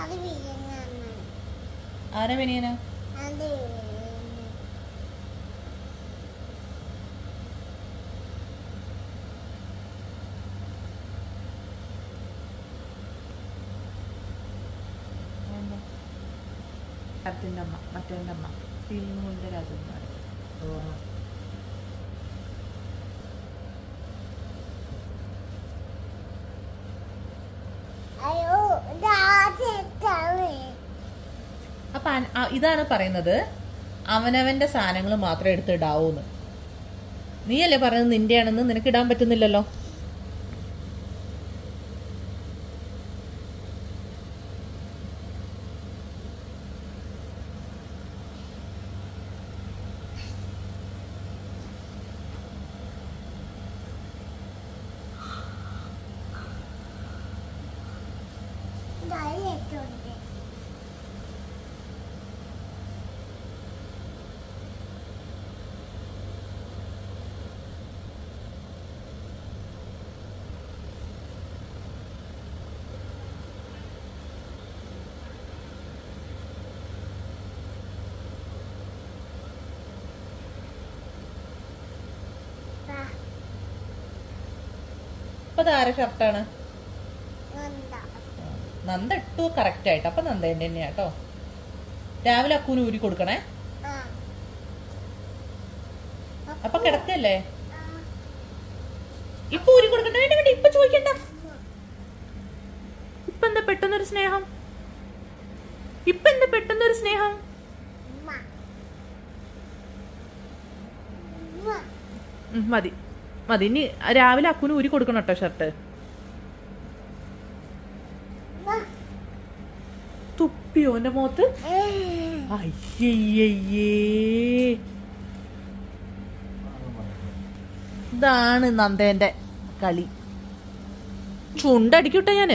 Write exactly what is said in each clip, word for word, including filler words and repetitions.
ആരാ വിനിയന? അതിന്റെ അമ്മ, മറ്റേ അമ്മ ഫിലിം കൊണ്ട് രാജകുമാരി. അപ്പൊ ഇതാണ് പറയുന്നത്, അവനവന്റെ സാധനങ്ങൾ മാത്രം എടുത്ത് ഇടാവൂന്ന്. നീയല്ലേ പറയുന്നത് നിന്റെയാണെന്ന്? നിനക്ക് ഇടാൻ പറ്റുന്നില്ലല്ലോ. അപ്പൊ ആരെ ഷർട്ടാണ്? നന്ദ ഇട്ടു കറക്റ്റ് ആയിട്ട്. അപ്പൊ നന്ദ എന്റെ തന്നെയാ കേട്ടോ. രാവിലെ അക്കൂന് ഊരി കൊടുക്കണേ. അപ്പൊ കിടക്കല്ലേ? ഇപ്പൊ ഊരി കൊടുക്കണ്ട. വേണ്ട വേണ്ട, ഇപ്പൊ ചോദിക്കണ്ട. ഇപ്പൊ എന്താ പെട്ടെന്നൊരു സ്നേഹം? ഇപ്പൊ എന്താ പെട്ടെന്നൊരു സ്നേഹം? മതി മതി. ഇനി രാവിലെ അക്കുന് ഊരി കൊടുക്കണം കേട്ടോ ഷർട്ട്. തുപ്പിയോ എന്റെ മുഖത്ത്? അയ്യയ്യേ, ഇതാണ് നന്ദേന്റെ കളി. ചുണ്ടടിക്കൂട്ടെ ഞാന്.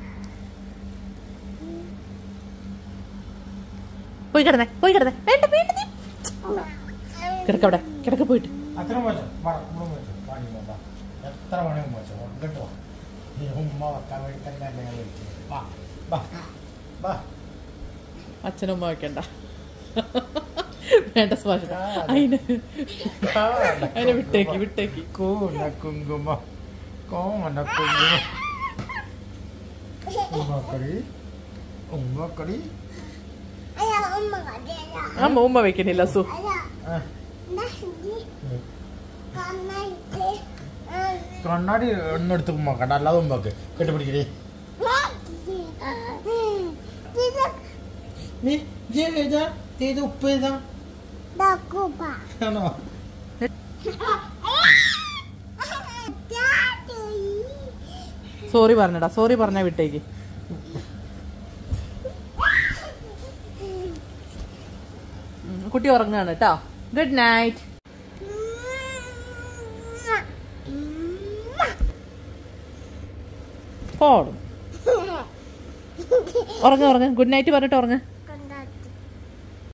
പോയി കിടന്നേ, പോയി കിടന്നേ. വേണ്ട വേണ്ട, കിടക്കവിടെ, കിടക്ക പോയിട്ട്. എത്ര മണിയും വെച്ചോ കേട്ടോ. ഉമ്മ വെക്കാൻ വേണ്ടി തന്നെ. അച്ഛനുമ്മ വെക്കണ്ട, വേണ്ട സ്പർശ. അതിന് അതിനെ വിട്ടേക്ക് വിട്ടേക്ക്. കൂന കുങ്കുമ കോമന കുങ്കുമ ഉമ്മക്കടി ഉമ്മക്കടി. അമ്മ ഉമ്മ വെക്കണില്ല സു. കണ്ണാടി ഒന്നെടുത്ത് ഉമ്മക്കണ്ട, അല്ലാതെ ഉമ്മക്ക് കെട്ടിപ്പിടിക്കേ. ഉപ്പ് ഏതാ? സോറി പറഞ്ഞടാ, സോറി പറഞ്ഞ വിട്ടേക്ക്. കുട്ടി ഉറങ്ങാണ് കേട്ടോ. Good night. പോടും. ഉറങ്ങ ഉറങ്ങ. ഗുഡ് നൈറ്റ് പറഞ്ഞിട്ട് ഉറങ്ങ.